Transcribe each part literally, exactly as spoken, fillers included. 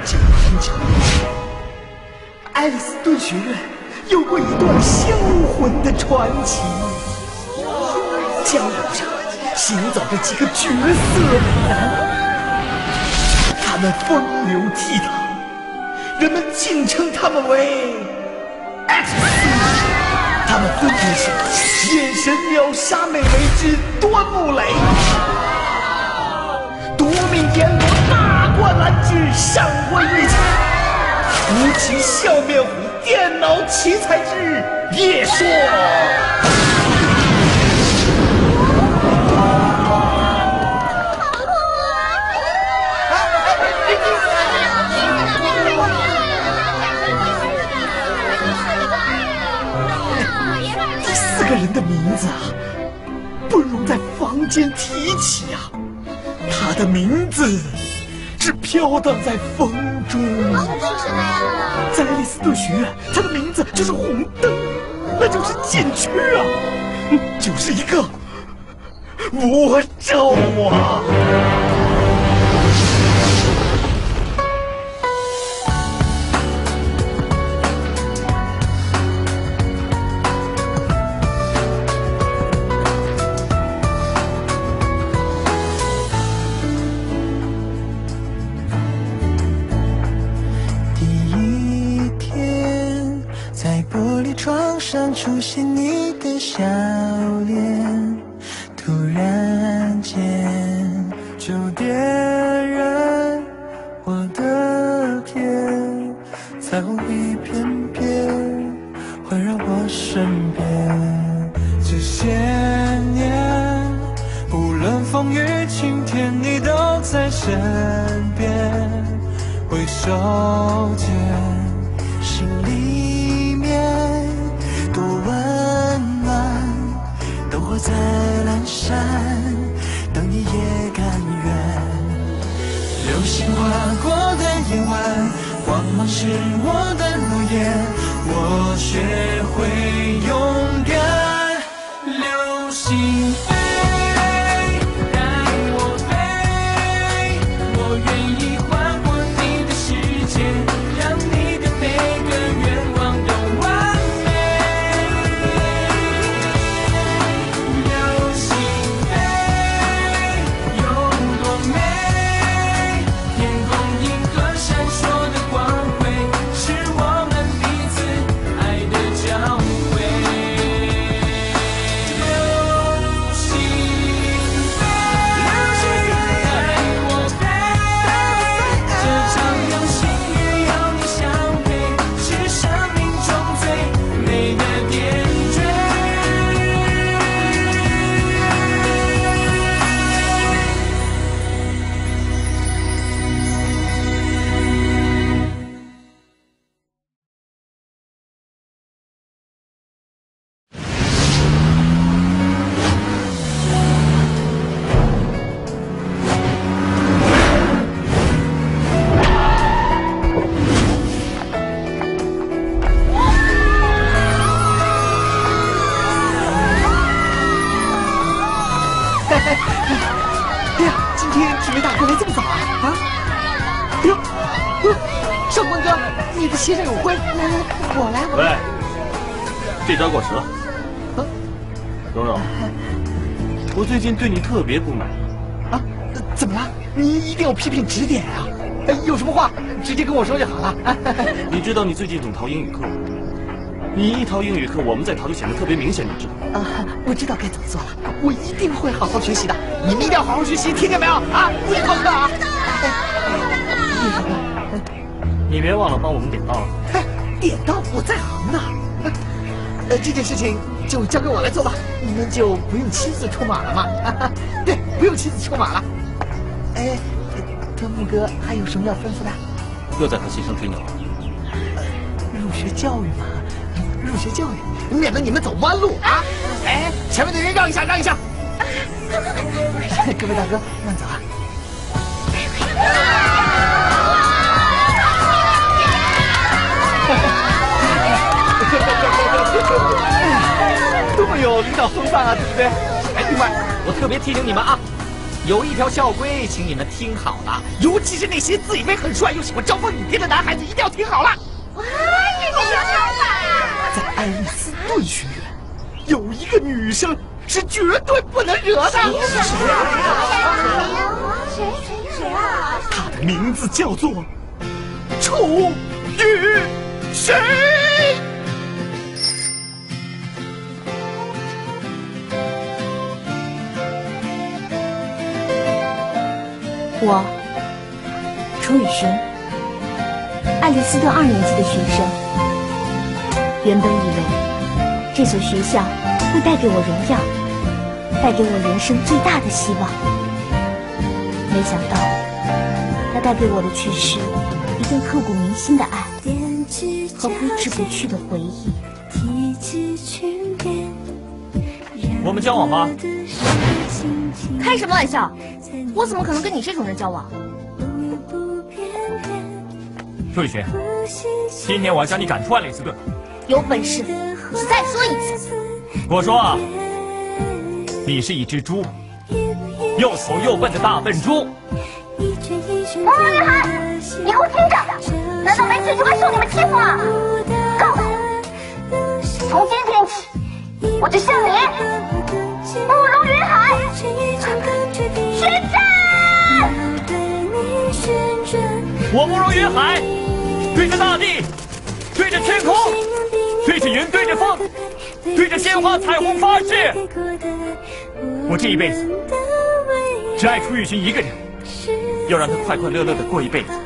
久很久以前，爱丽丝顿学院有过一段销魂的传奇。江湖上行走着几个绝色美男，他们风流倜傥，人们竟称他们为 X。他们分别是眼神秒杀美眉之端木雷，夺命阎罗大灌篮之上官瑞奇，无情笑面虎电脑奇才之叶烁。这个人的名字啊，不容在坊间提起啊。他的名字是飘荡在风中。在爱丽斯顿学院，他的名字就是红灯，那就是剑躯啊，就是一个魔咒啊。 上出现你的笑脸，突然间就点燃我的天，彩虹一片片环绕我身边。这些年无论风雨晴天，你都在身边，回首间心里面多温暖，灯火在阑珊，等你也甘愿。流星划过的夜晚，光芒是我的诺言，我学会勇敢。流星飞，带我飞，我愿意划过你的世界，让你的每个愿望都完美。流星飞，有多美？天空银河闪烁的光辉，是我们彼此爱的交汇。流星飞，带我飞，这场流星雨有你相陪，是生命中最美的点缀。 哎呀，今天几位大哥来这么早啊？啊？哎呦，呃上官哥，你的鞋上有灰，来来来，我来我来。 喂，这招过时了。 啊蓉蓉，我最近对你特别不满。 啊，呃怎么了？你一定要批评指点啊！哎有什么话直接跟我说就好了。啊你知道你最近总逃英语课，你一逃英语课，我们在逃就显得特别明显，你知道吗？ 啊，我知道该怎么做了，我一定会好好学习的。你们一定要好好学习，听见没有？啊，不许逃课啊！哎，叶大哥， 你别忘了帮我们点到了。 哎，点到我在行呢。呃，这件事情就交给我来做吧，你们就不用亲自出马了嘛。啊、对，不用亲自出马了。哎，端木哥还有什么要吩咐的？ 又在和新生吹牛。 入学教育嘛，入学教育，免得你们走弯路啊！哎，前面的人让一下，让一下。各位大哥，慢走啊！多么有领导风范啊，对不对？哎，另外，我特别提醒你们啊， 有一条校规，请你们听好了，尤其是那些自以为很帅又喜欢招蜂引蝶的男孩子，一定要听好了。 哇，这个小想法！ 在爱丽丝顿学院，有一个女生是绝对不能惹的。谁谁谁啊？ 她的名字叫做楚雨荨。 我，楚雨荨，爱丽斯顿二年级的学生。原本以为这所学校会带给我荣耀，带给我人生最大的希望，没想到它带给我的却是一段刻骨铭心的爱和挥之不去的回忆。 我们交往吧？ 开什么玩笑！我怎么可能跟你这种人交往？ 楚雨荨，今天我要将你赶出爱丽斯顿。 有本事你再说一次！ 我说啊，你是一只猪，又丑又笨的大笨猪。 魔王女孩，你给我听着！难道没事就该受你们欺负吗？够了！从今天起，我就向你慕容云海宣战！ 我慕容云海，对着大地，对着天空，对着云，对着风，对着鲜花彩虹发誓，我这一辈子只爱楚雨荨一个人，要让他快快乐乐的过一辈子。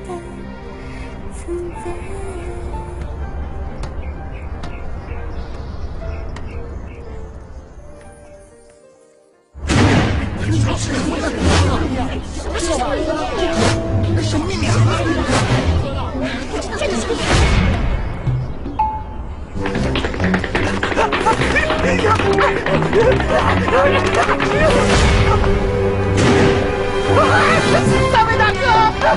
什么秘密啊？三位大哥！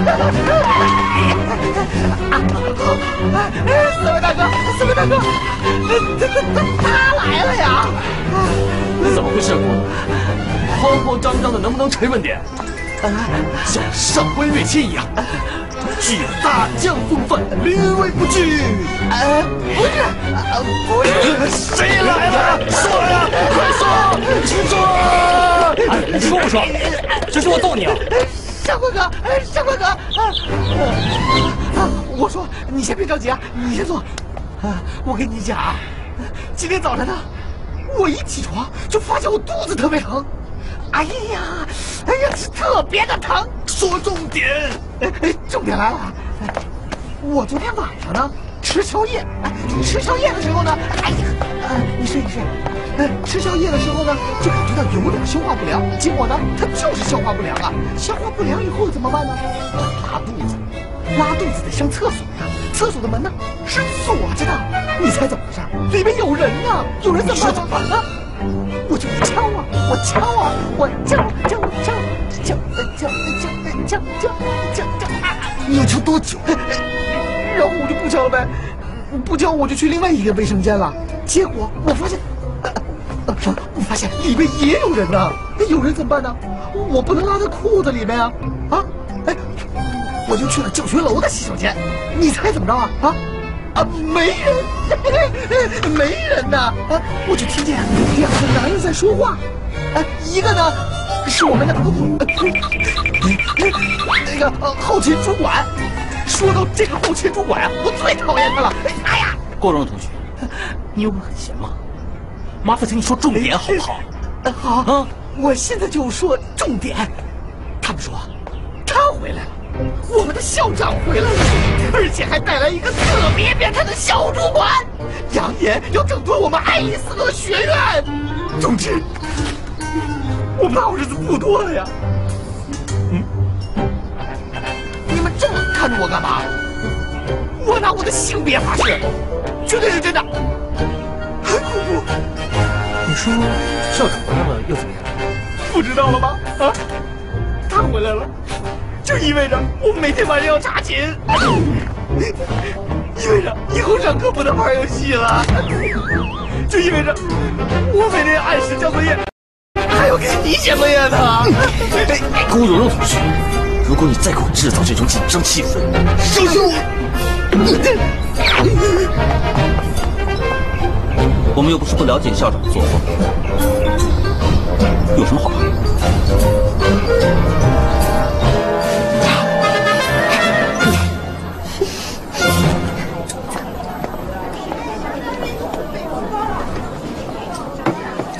三位大哥，三位大哥，他他他来了呀！ 怎么回事，郭？慌慌张张的，能不能沉稳点？像上官月仙一样，具有大将风范，临危不惧。 呃，不是，呃，不是， 谁来了？说呀，快说，请说！哎，你说不说？这是我揍你啊！ 上官哥，上官哥，啊啊！我说，你先别着急啊，你先坐。啊，我跟你讲啊，今天早上呢，我一起床就发现我肚子特别疼。哎呀，哎呀，是特别的疼。 说重点。 哎哎，重点来了。我昨天晚上呢吃宵夜，哎，吃宵夜的时候呢，哎呀，呃，你睡一睡。哎，吃宵夜的时候呢，就感觉到有点消化不良，结果呢，它就是消化不良啊。消化不良以后怎么办呢？拉肚子，拉肚子得上厕所呀。厕所的门呢是锁着的，你猜怎么回事？里面有人呢，有人怎么办呢？我就敲啊，我敲啊，我敲敲敲敲敲敲敲敲敲敲， 你要敲多久？ 然后我就不敲了呗，不敲我就去另外一个卫生间了。结果我发现，呃，我发现里面也有人呢。有人怎么办呢？我不能拉在裤子里面啊！啊，哎，我就去了教学楼的洗手间。你猜怎么着啊？啊？啊，没人，没人呐！啊，我就听见两个男人在说话，啊，一个呢是我们的那个呃后勤主管。说到这个后勤主管啊，我最讨厌他了。哎呀， 郭荣同学，你有没有很闲吗？麻烦请你说重点好不好？ 呃，好啊，我现在就说重点。他们说他回来了。我们的校长回来了，而且还带来一个特别变态的小主管，扬言要整顿我们爱丽丝顿学院。总之，我怕日子不多了呀。嗯，你们这么看着我干嘛？我拿我的性别发誓，绝对是真的。很恐怖。 你说校长回来了又怎么样？ 不知道了吗？啊，他回来了。就意味着我每天晚上要查寝，意味着以后上课不能玩游戏了，就意味着我每天按时交作业，还要给你写作业呢。 顾蓉蓉同学，如果你再给我制造这种紧张气氛，收起我！我们又不是不了解校长的作风，有什么好怕？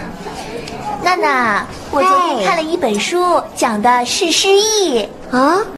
娜娜，我昨天看了一本书，讲的是诗意啊。